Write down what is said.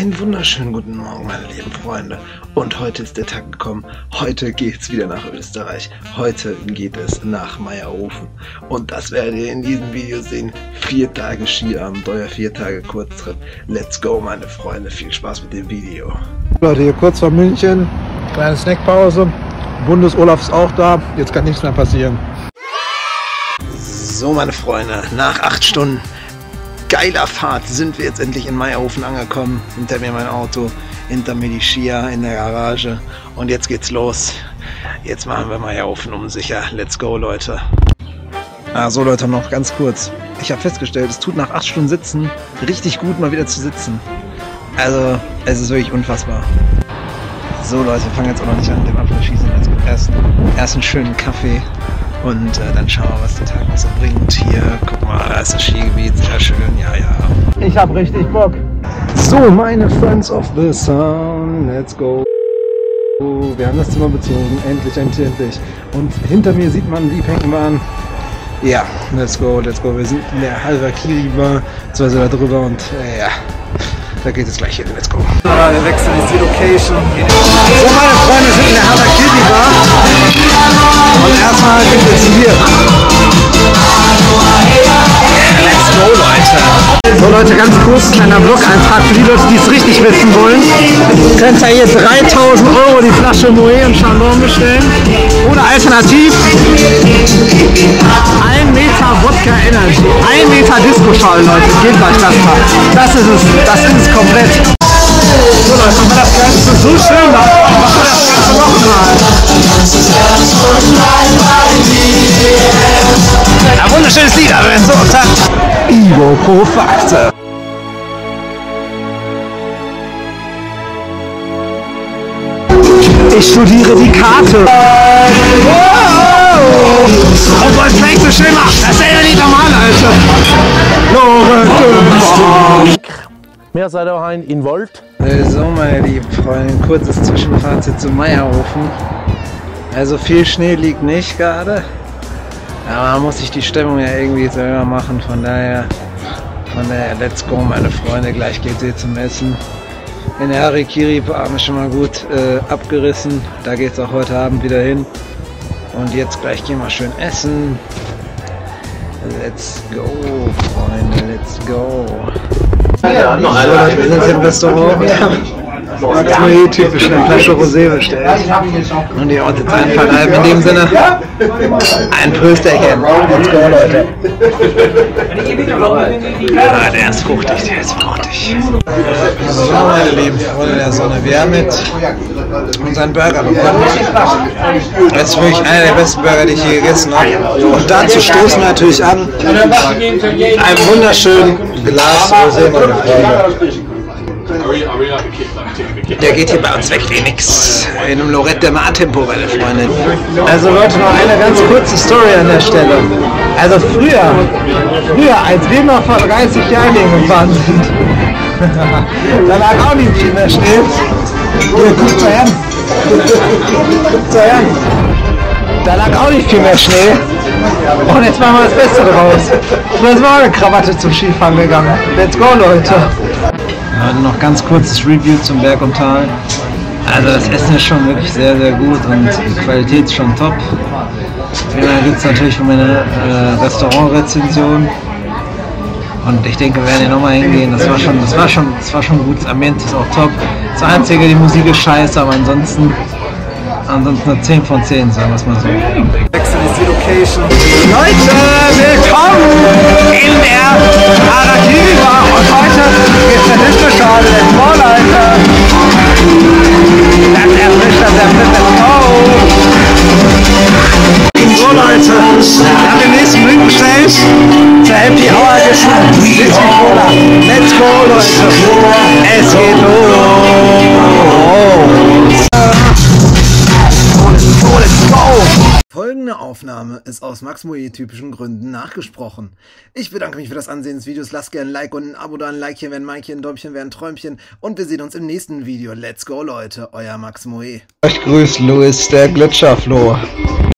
Einen wunderschönen guten Morgen, meine lieben Freunde. Und heute ist der Tag gekommen. Heute geht's wieder nach Österreich. Heute geht es nach Meierhofen. Und das werdet ihr in diesem Video sehen. 4 Tage Skiabenteuer, 4 Tage Kurztrip. Let's go, meine Freunde. Viel Spaß mit dem Video. Leute, hier kurz vor München. Kleine Snackpause. Bundesolaf ist auch da. Jetzt kann nichts mehr passieren. So, meine Freunde, nach 8 Stunden geiler Fahrt sind wir jetzt endlich in Meierhofen angekommen. Hinter mir mein Auto, hinter mir die Skier in der Garage. Und jetzt geht's los. Jetzt machen wir Meierhofen unsicher. Let's go, Leute. So, Leute, noch ganz kurz. Ich habe festgestellt, es tut nach 8 Stunden Sitzen richtig gut, mal wieder zu sitzen. Also, es ist wirklich unfassbar. So, Leute, wir fangen jetzt auch noch nicht an mit dem Abschießen. Jetzt gibt erst einen schönen Kaffee. Und dann schauen wir, was der Tag noch so bringt. Hier, guck mal, da ist das Skigebiet, sehr schön, ja. Ich hab richtig Bock. So, meine Friends of the Sun, let's go. Wir haben das Zimmer bezogen, endlich. Und hinter mir sieht man die Penkenbahn. Ja, let's go. Wir sind in der Harakiri-Bar, beziehungsweise da drüber und ja, da geht es gleich hin, let's go. Wir wechseln jetzt die Location. So, meine Freunde, sind in der Harakiri-Bar. Und erstmal gibt es hier. Let's go, Leute. So Leute, ganz kurz, kleiner Blog-Eintrag für die Leute, die es richtig wissen wollen. Ihr könnt ja hier 3.000 € die Flasche Moët und Chandon bestellen. Oder alternativ 1 Meter Wodka Energy. 1 Meter Disco-Schall, Leute. Geht gleich das mal. Das ist es komplett. So Leute, wenn das Ganze so schön macht, machen wir das Ganze nochmal. Ein wunderschönes Lied, aber in so einem Takt. Ivo pro Faxe. Ich studiere die Karte. Und was Frank so schön macht, das ist ja nicht normal, Alter. Wir seid auch in Volt. So, meine lieben Freunde, ein kurzes Zwischenfazit zu Meierhofen. Also viel Schnee liegt nicht gerade. Aber man muss sich die Stimmung ja irgendwie selber machen, von daher let's go, meine Freunde, gleich geht's hier zum Essen. In der Harakiri-Bar haben wir schon mal gut abgerissen, da geht's auch heute Abend wieder hin. Und jetzt gleich gehen wir schön essen. Let's go, Freunde, let's go. Ja, so, Leute, wir sind im Restaurant. Max Moët typisch eine Flasche Rosé bestellt. Und die Orte jetzt einverleiben. In dem Sinne, ein Prösterchen. Let's go, Leute. Der ist fruchtig, So, meine lieben Freunde der Sonne, wir haben jetzt unseren Burger bekommen. Das ist wirklich einer der besten Burger, die ich je gegessen habe. Und dazu stoßen wir natürlich an einem wunderschönen Glas Rosé, meine Freunde. Der geht hier bei uns weg wie nix. In einem Lorette de Mar Tempo, meine Freunde. Also Leute, noch eine ganz kurze Story an der Stelle. Also früher, als wir noch vor 30 Jahren hier gefahren sind, da lag auch nicht viel mehr Schnee. Hier, guckt mal her. Da lag auch nicht viel mehr Schnee. Und jetzt machen wir das Beste draus. Und jetzt sind wir auch eine Krawatte zum Skifahren gegangen. Let's go, Leute. Noch ganz kurzes Review zum Berg und Tal. Also das Essen ist schon wirklich sehr, sehr gut und die Qualität ist schon top. Dann gibt es natürlich für meine Restaurant-Rezension. Und ich denke, wir werden hier nochmal hingehen. Das war schon gut. Das Ambiente ist auch top. Das Einzige, die Musik ist scheiße, aber ansonsten eine 10 von 10, sagen wir es mal so. Wechseln ist die Location. Leute, willkommen in der Harakiri-Bar. Und heute gibt es eine Disco-Schale im Vorleiter. Das erfrischt, let's go. So Leute, wir haben den nächsten Drink bestellt. Zur Happy Hour Edition. Let's go, Leute. Es geht los. Folgende Aufnahme ist aus Max Moët typischen Gründen nachgesprochen. Ich bedanke mich für das Ansehen des Videos. Lasst gerne ein Like und ein Abo da. Ein Likechen wäre ein Maikchen, ein Däumchen wäre ein Träumchen. Und wir sehen uns im nächsten Video. Let's go, Leute. Euer Max Moët. Euch grüßt Louis, der Gletscherfloh.